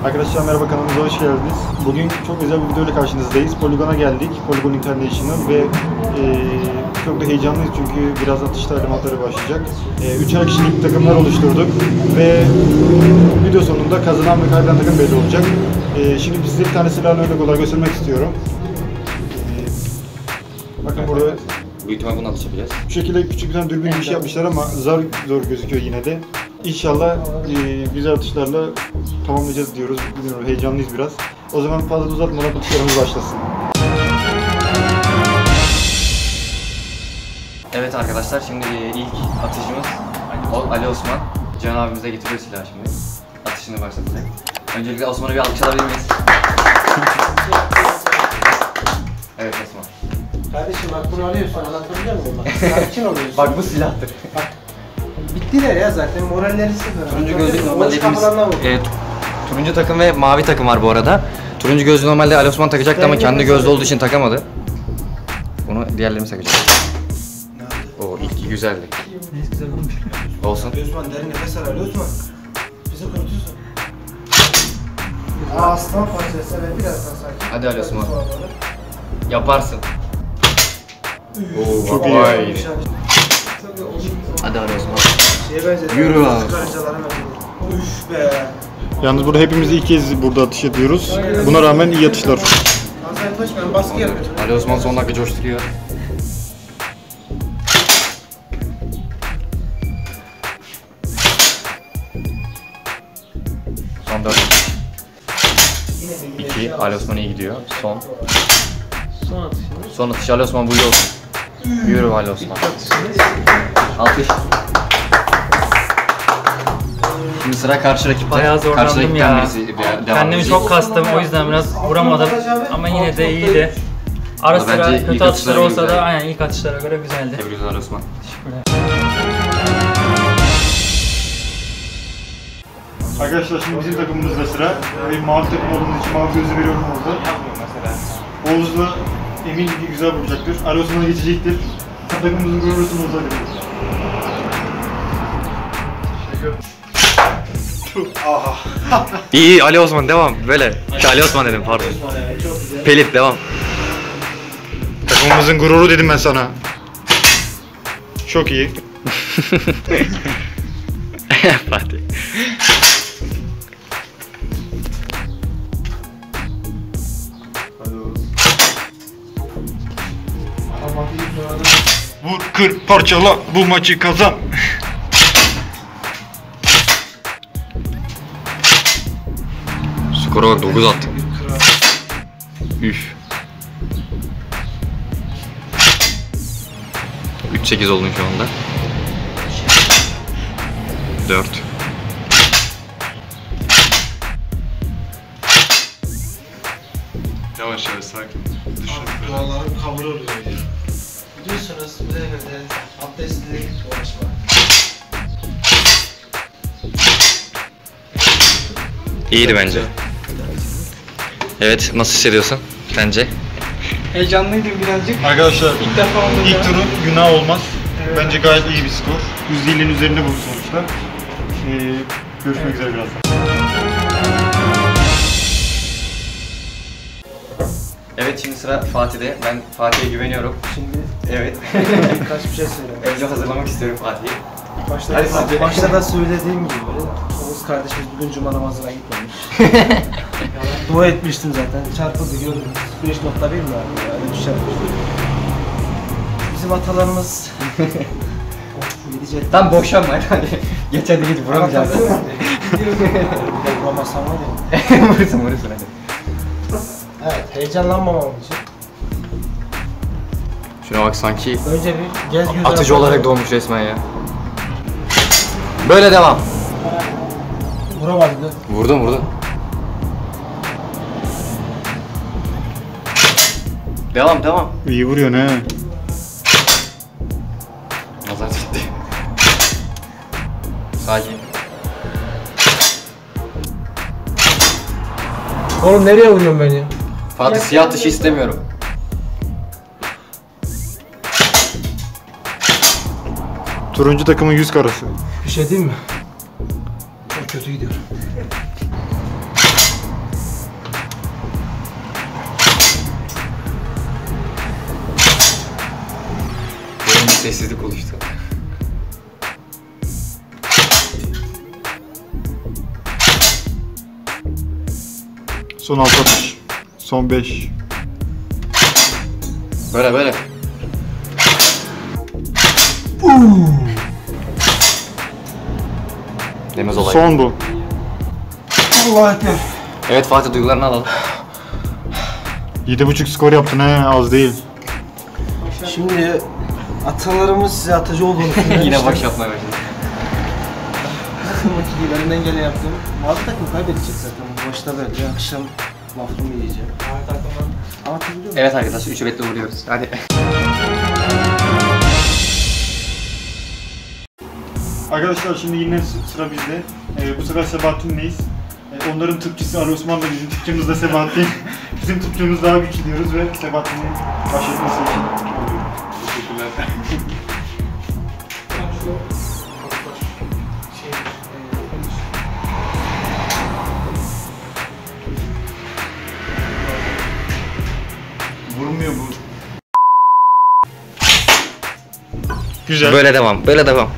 Arkadaşlar merhaba, kanalımıza hoş geldiniz. Bugün çok özel bir video ile karşınızdayız. Polygon'a geldik. Polygon International ve çok da heyecanlıyız çünkü biraz atış talimatları başlayacak. 3'er kişilik takımlar oluşturduk ve video sonunda kazanan ve kaybeden takım belli olacak. Şimdi size bir tane silahlı örnek olarak göstermek istiyorum. Bakın burada büyük ihtimalle bunu atışabiliriz. bu şekilde küçük bir tane dürbün bir şey yapmışlar ama zor gözüküyor yine de. İnşallah güzel atışlarla tamamlayacağız diyoruz. Bilmiyorum, heyecanlıyız biraz. O zaman fazla uzatmadan atışlarımız başlasın. Evet arkadaşlar, şimdi ilk atışımız Ali Osman. Can abimize getiriyor silahı şimdi. Atışını başlatacak. Öncelikle Osman'a bir alkış alabilir miyiz? Evet Osman. Kardeşim bak bunu alıyorsun, anlatabiliyor muyum? Bak sakin oluyorsun. Bak bu silahtır. Bak bittiler ya zaten, moralleri sıfır. Turuncu gözlük normalde hepimiz turuncu takım ve mavi takım var bu arada. Turuncu gözlüğü normalde Ali Osman takacaktı ama kendi gözlü olduğu için takamadı. Bunu diğerlerimiz takacak. O ilki güzeldi. Neyse, güzel olmuş. Olsun. Osman derin nefes al, Ali Osman. Bizi kurutuyorsun. Aslan parçası ve biraz daha sakin. Hadi Ali Osman. Yaparsın. Oo, çok iyi. Hadi Ali Osman. Şeye yürü abi. Üf be. Yalnız burada hepimiz ilk kez burada atış ediyoruz. Buna rağmen iyi atışlar. Fazla yaklaşmayın, baskı yapıyorum. Ali Osman son dakika coşturuyor. Son 4. 2. Ali Osman iyi gidiyor. Son atış. Son atış Ali Osman, bu iyi olsun. Yürü Ali Osman. Alkış. Şimdi sıra karşı rakipte. Bayağı zorlandım ya. Kendimi çok edecek. kastım, o yüzden biraz vuramadım ama yine de iyiydi. Ara Bence sıra ilk kötü atışlar atışlara olsa güzel. da aynen ilk atışlara göre güzeldi. Tebrikler Ali Osman. Teşekkürler. Arkadaşlar şimdi bizim takımımızda sıra. Ve mavi takım olduğumuz için mavi gözü veriyorum orada. Oğuz'la emin ki güzel vuracaktır. Ali Osman'a geçecektir. Takımımızın gururusunu Oğuz'a veriyoruz. İyi Ali Osman devam böyle. Ali Osman dedim, pardon. Pelit devam. Takımımızın gururu dedim ben sana. Çok iyi. Fatih. Vur, kır, parçala, bu maçı kazan. Skora bak, 9 attı. Üf. 3-8 oldun şu anda. 4. Yavaş yavaş, sakin. Düşün. Dualarım kabul oluyor ya. Biliyorsunuz bize göre abdestli uğraşma. İyiydi bence. Evet, nasıl hissediyorsun bence? Heyecanlıydım birazcık. Arkadaşlar İlk defa oldu ilk ya. turun günah olmaz. Bence gayet iyi bir skor. %50'nin üzerinde bu sonuçta. Görüşmek üzere birazdan. Evet, şimdi sıra Fatih'de. Ben Fatih'e güveniyorum. Şimdi Evet. birkaç bir şey söyleyeyim. Önce hazırlamak istiyorum Fatih'i. Başta da söylediğim gibi Oğuz kardeşimiz bugün cuma namazına gitmemiş. Dua etmiştim zaten. Çarpıldı, gördünüz. 5.1 mi vardı ya? Öyle bir şey yapmış. Bizim atalarımız gidecek. Tam boşanma hadi. Geç hadi git, vuramayacaksın. Vuramazsam hadi. Vurursun hadi. Evet, heyecanlanmamam için. Şuna bak, sanki Önce bir gez göz atıcı yapalım. olarak doğmuş resmen ya. Böyle devam. Vuramadı da. Vurdum. Devam. İyi vuruyorsun he. Nazar gitti. Sakin. Oğlum nereye vuruyorsun beni? Fatih, siyah atışı istemiyorum. Turuncu takımın 100 karası. Bir şey diyeyim mi? Çok kötü gidiyor. Sessizlik oluştu. Son 6 atış. Son 5. Böyle. Demez olay. Son bu. Allah ekber. Evet Fatih, duygularını alalım. 7.5 skor yaptın he, az değil. Şimdi atalarımız size atıcı olduğunu Yine baş yapmaya başladı. Makineyi elimden gelen yaptım. Bazı takım kaybedecek zaten. Başta böyle akşam lafımı yiyeceğim. Ama biliyor musun? Evet arkadaşlar, 3'ü betle vuruyoruz. Hadi. Arkadaşlar şimdi yine sıra bizde. Bu sefer Sebahattin'leyiz. Onların tıpçısı Ali Osman da bizim tıpçımız da Sebahattin. Bizim tıpçımız daha güçlü diyoruz ve Sebahattin'in başlatması için oluyor. Teşekkürler. Vurmuyor bu. Güzel. Böyle devam.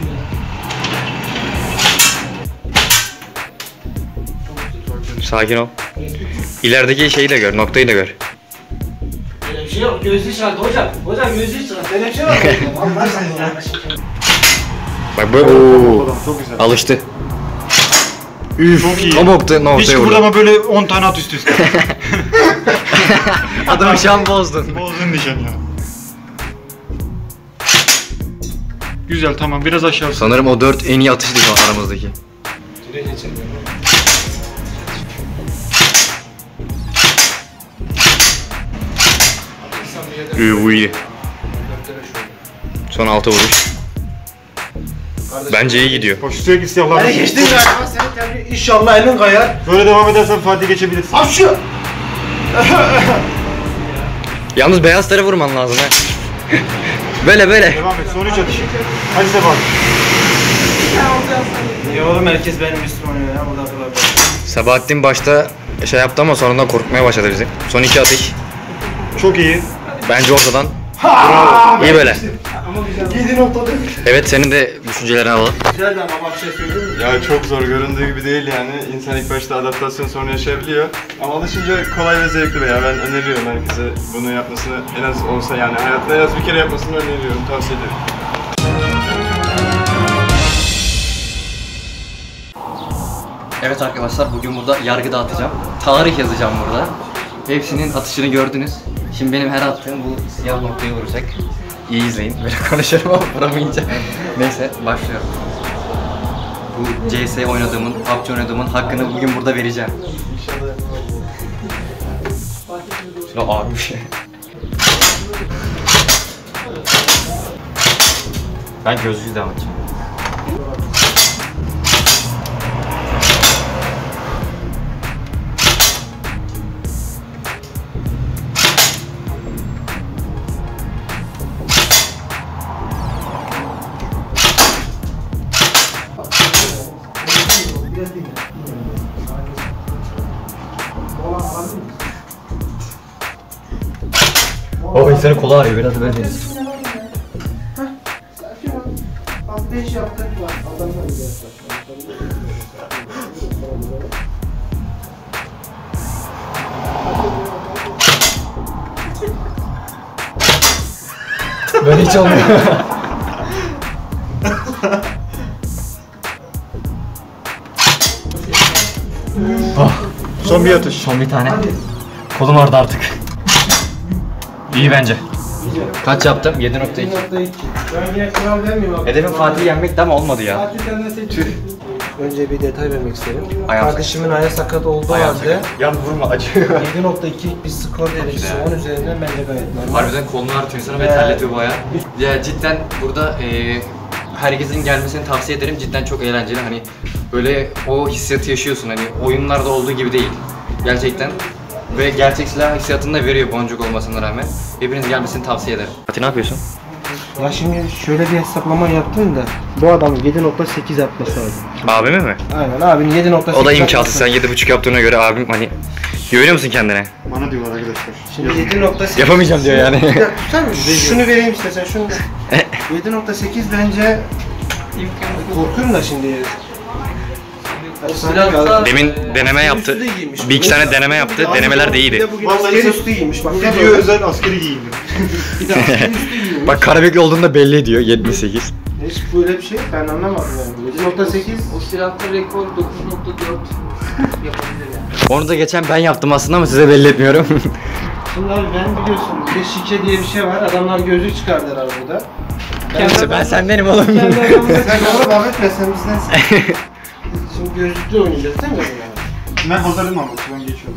Sakin ol. İlerideki şeyi de gör, noktayı da gör. Böyle bir şey yok. Gözlüğü çıkardı hocam. Hocam gözlüğü çıkardı. Böyle bir şey var. Allah aşkına. Bak böyle. Oo. Çok güzel. Alıştı. Çok iyi. O noktaya Hiç vurdu. kıpırdama, böyle 10 tane at üst üste. Adamı şu an bozdun. Bozdun nişan ya. Güzel, tamam, biraz aşağı. Sanırım o 4 en iyi atıştı şu an aramızdaki. Bu iyi. Son 6 vuruş. Bence iyi gidiyor. Bak sürekli siyahlar. Hadi geçtin galiba senin tabii inşallah elin kayar. Böyle devam edersen Fatih geçebilirsin. Al şu. Yalnız beyazlara vurman lazım ha. Böyle. Devam et, son 3 atış. Hadi Sebahattin. Ya oğlum herkes benim üstüme oynuyor ya. Burada kılabilir. Sabahattin başta şey yaptı ama sonradan korkmaya başladı bizi. Son 2 atış. Çok iyi. Bence ortadan. Bravo. İyi böyle. 7.4. Evet, senin de düşüncelerini alalım. Güzel de ama bir şey söyleyeyim mi? Ya çok zor, göründüğü gibi değil yani. İnsan ilk başta adaptasyon sorunu yaşayabiliyor. Ama alışınca kolay ve zevkli be ya. Ben öneriyorum herkese bunu yapmasını, en az olsa yani hayatında en az bir kere yapmasını öneriyorum, tavsiye ederim. Evet arkadaşlar, bugün burada yargı dağıtacağım. Tarih yazacağım burada. Hepsinin atışını gördünüz. Şimdi benim her attığım bu siyah noktayı vuracak. İyi izleyin. Böyle konuşuyorum ama vuramayınca. Neyse, başlıyorum. Bu CS oynadığımın, PUBG oynadığımın hakkını bugün burada vereceğim. Şuna ağır bir şey. Ben gözlüğü devam edeceğim. O insanın kolu ağrıyor, biraz böyle deriz. Böyle hiç olmuyor. Son bir atış. Son bir tane. Kolum orada artık. İyi bence. Kaç yaptım? 7.2. 7.2. Ben yine kral vermiyorum abi. Hedefim Fatih'i yenmekti ama olmadı ya. Fatih senden seçim. Önce bir detay vermek isterim. Ayağım Kardeşimin ayağı sakat olduğu Ayağım halde Yan vurma, acıyor. 7.2 bir skor derecesi Güzel. 10 üzerinden bence gayet normal. Harbiden kolunu ağrıtıyor insana ve terletiyor bayağı. Ya cidden burada herkesin gelmesini tavsiye ederim. Cidden çok eğlenceli. Hani böyle o hissiyatı yaşıyorsun. Hani oyunlarda olduğu gibi değil. Gerçekten. Ve gerçek silah hissiyatını da veriyor boncuk olmasına rağmen. Hepiniz gelmesini tavsiye ederim. Fatih ne yapıyorsun? Ya şimdi şöyle bir hesaplama yaptım da bu adam 7.8 yapması lazım. Abimi mi? Aynen abinin 7.8 O da imkansız. Sen 7.5 yaptığına göre abim hani güveniyor musun kendine? Bana diyorlar arkadaşlar. Şimdi 7.8. Yapamayacağım diyor yani. Bir dakika tutar mısın? Şunu vereyim istersen şunu da. 7.8 bence korkuyorum da şimdi. Demin deneme yaptı. Bir iki tane deneme yaptı. Denemeler de iyiydi. Vallahi üstü giymiş. Bak Video özel askeri giyindi. bir de askeri üstü giymiş. Bak Karabekli olduğunda belli ediyor 78. Hiç böyle bir şey ben anlamadım yani. 7.8. O silahta rekor 9.4 yapabilir yani. Onu da geçen ben yaptım aslında ama size belli etmiyorum. Şimdi abi ben biliyorsun bir de şike diye bir şey var. Adamlar gözlük çıkardılar burada. Ben sendenim oğlum. Sen ona bahsetme sen bizdensin. Şimdi gözlüklü oynayacağız değil mi? Yani? Ben hazırım ama ben geçiyorum.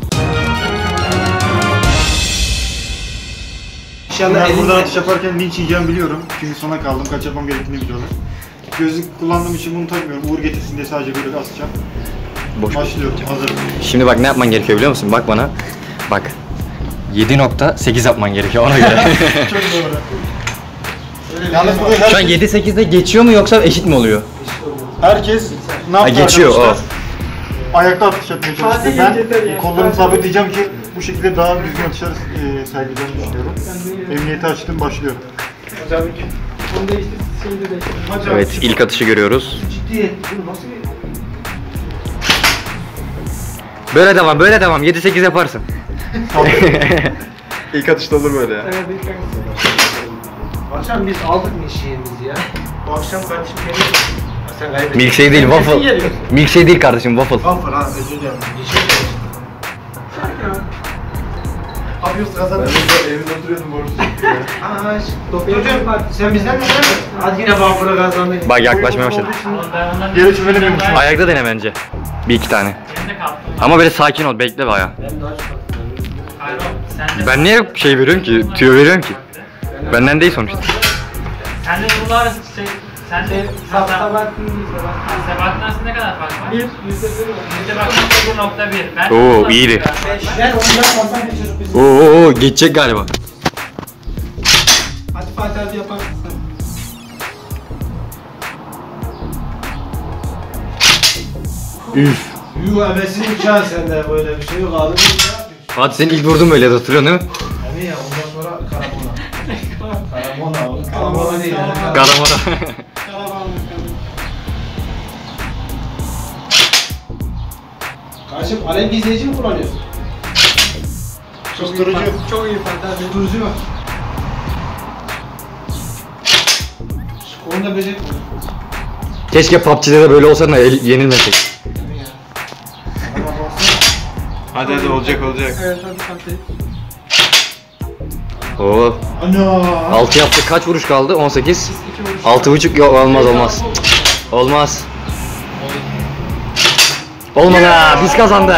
İnşallah Ben burada elinde. atış yaparken linç yiyeceğimi biliyorum. Çünkü sona kaldım. Kaç yapmam gerektiğini biliyorlar. Gözlük kullandığım için bunu takmıyorum. Uğur getirsin diye sadece böyle asacağım. Boş. Başlıyorum. Hazırım. Şimdi bak ne yapman gerekiyor biliyor musun? Bak bana. Bak. 7.8 yapman gerekiyor ona göre. Çok doğru. Yalnız burada Şu an 7.8'de geçiyor mu yoksa eşit mi oluyor? herkes ne yaptı geçiyor arkadaşlar? Ayakta atış yapmaya çalıştı. Ben kollarımı sabitleyeceğim ki bu şekilde daha düzgün atışlar sergileyeceğimi düşünüyorum. Emniyeti açtım, başlıyorum. Evet ilk atışı görüyoruz. Ciddi bu nasıl bir... Böyle devam. 7-8 yaparsın. İlk atışta olur böyle ya. Akşam biz aldık mı işimizi ya? Bu akşam kardeşim geliyor. Sen kaybettin. Milkshake değil waffle. Milkshake değil kardeşim waffle. Waffle ha özür dilerim. Yeşil de. Yapıyoruz kazandık. Evde oturuyordum borç. Doktorcuğum sen bizden misin? Hadi yine waffle'ı kazandın. Bak yaklaşmaya başladı. Ben ondan Geri çömelemiyormuşum. Ayakta dene bence. Bir iki tane. yerinde kalktım. Ama böyle sakin ol bekle bayağı. Hayır sen de Ben niye şey veriyorum ki? Tüyo veriyorum ki? Benden değil sonuçta. sen de bunlar sen de Sebahattin arasında ne kadar fark var? %1.1. Ben Oo, iyiydi. Ben ondan fazla bir çocuk bizim. Oo geçecek galiba. Hadi Fatih hadi yapalım. Üf. Yuh emesini uçağı sende böyle bir şey yok abi. Fatih senin ilk vurdun böyle hatırlıyorsun değil mi? Abi ya ondan sonra karamona. Karamona değil. Garamara. Kardeşim alev gizleyici mi kullanıyorsun? Susturucu. Çok iyi Fatih. Susturucu var. Onu da becek mi? Keşke PUBG'de de böyle olsa da yenilmesek. Hadi olacak. Evet hadi Fatih. Oo. Ana. 6 yaptık. Kaç vuruş kaldı? 18. 6.5 yok olmaz. Olmaz. Olmadı ha. Biz kazandık.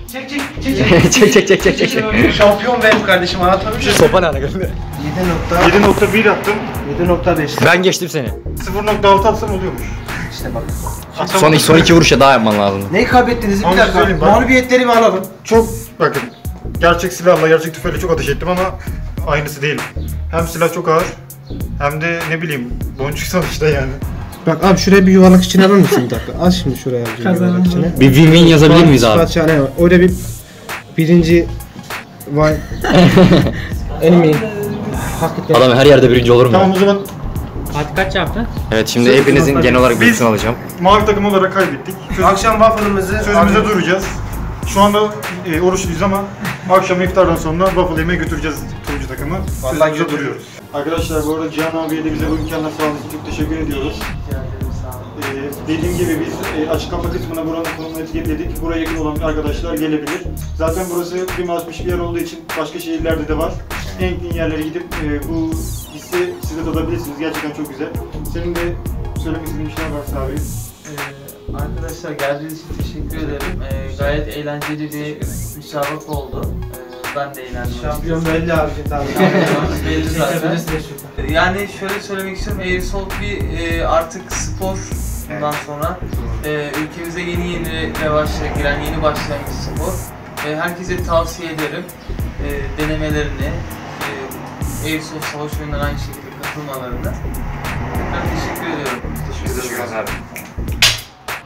Çek. Şampiyon benim kardeşim anlatmadım. Sopa ne alakalı? 7.1 yaptım. 7.5. Ben geçtim seni. 0.6 atsam oluyormuş. İşte bak. Son iki vuruşa daha yapman lazım. Neyi kaybettiniz? Onu Bir dakika. söyleyeyim bak. Mağlubiyetleri bir alalım. Çok bakın. Gerçek silahla, gerçek tüfeğiyle çok ateş ettim ama aynısı değil. Hem silah çok ağır hem de ne bileyim boncuk sonuçta yani. Bak abi şuraya bir yuvarlak içine alır mısın bir dakika? Al şimdi şuraya bir yuvarlak içine. Bir win-win yazabilir miyiz abi? Şahane var. Öyle bir birinci vay enemy hakikaten. Adam her yerde birinci olur mu? Tamam o zaman Fatih kaç yaptın? Evet şimdi hepinizin genel olarak Biz- bilgisini alacağım. mavi takım olarak kaybettik. Akşam waffle'ımızı Sözümüze duracağız. Şu anda oruçluyuz ama akşam iftardan sonra waffle yemeğe götüreceğiz turuncu takımı. Vallahi Sözümüze duruyoruz. Arkadaşlar bu arada Cihan abiye de bize bu imkanlar sağladığı için çok teşekkür ediyoruz. Dediğim gibi biz açıklama kısmına buranın konumunu etiketledik. Buraya yakın olan arkadaşlar gelebilir. Zaten burası primatmış bir yer olduğu için başka şehirlerde de var. En yakın yerlere gidip bu hissi siz de tadabilirsiniz. Gerçekten çok güzel. Senin de söylemek istediğin bir şey varsa abi. Arkadaşlar geldiğiniz için teşekkür ederim. Gayet eğlenceli bir müsabaka oldu. Ben de eğlendim. şampiyon belli abi tabii. Belli zaten. Yani şöyle söylemek istiyorum, Airsoft bir artık spor bundan sonra. Ülkemize yeni giren yeni başlayan bir spor. Herkese tavsiye ederim denemelerini, Airsoft savaş oyunlarına aynı şekilde katılmalarını. Ben teşekkür ediyorum. Teşekkür ederim abi.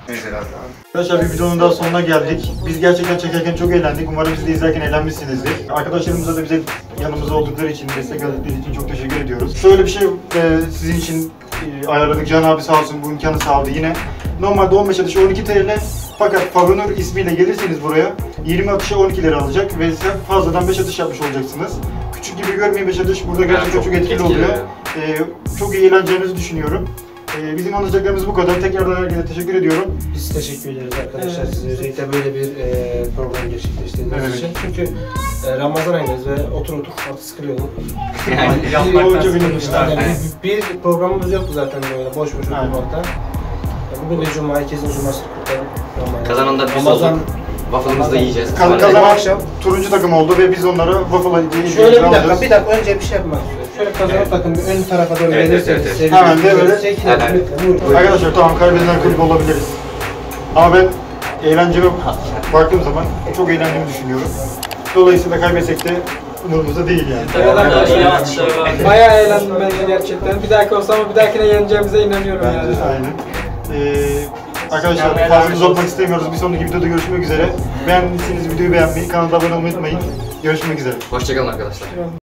Arkadaşlar bir videonun daha sonuna geldik. Biz gerçekten çekerken çok eğlendik. Umarım siz de izlerken eğlenmişsinizdir. Arkadaşlarımıza da bize yanımızda oldukları için, destek verdikleri için çok teşekkür ediyoruz. Şöyle bir şey sizin için ayarladık. Can abi sağ olsun bu imkanı sağladı yine. Normalde 15 atış 12 TL. Fakat Favonur ismiyle gelirseniz buraya 20 atışa 12 lira alacak ve size fazladan 5 atış yapmış olacaksınız. Küçük gibi görmeyin 5 atış burada gerçekten çok etkili oluyor. Çok iyi eğleneceğinizi düşünüyorum. Bizim anlatacaklarımız bu kadar. Tekrardan herkese teşekkür ediyorum. Biz teşekkür ederiz arkadaşlar size özellikle böyle bir program gerçekleştirdiğiniz için. Çünkü Ramazan ayındayız ve otur artık sıkılıyorduk. Bir programımız yoktu zaten böyle boş oturmakta. Bugün de Cuma, herkesin Cuma'sı kutlayalım. Kazanan da biz Ramazan olduk. Waffle'ımızı da yiyeceğiz. Kazanan akşam turuncu takım oldu ve biz onlara waffle hediye şöyle bir dakika önce bir şey yapmak istiyorum. Şöyle kazanan takım bir ön tarafa doğru gelirseniz. Hemen de böyle. Arkadaşlar tamam kaybedilen kulüp olabiliriz. Ama ben eğlenceme baktığım zaman çok eğlendiğimi düşünüyorum. Dolayısıyla kaybetsek de umurumuzda değil yani. Bayağı eğlendim ben de gerçekten. Bir dahaki olsa ama bir dahakine yeneceğimize inanıyorum yani. Aynen. Arkadaşlar fazla uzatmak istemiyoruz. Bir sonraki videoda görüşmek üzere. Beğendiyseniz videoyu beğenmeyi, kanala abone olmayı unutmayın. Görüşmek üzere. Hoşçakalın arkadaşlar.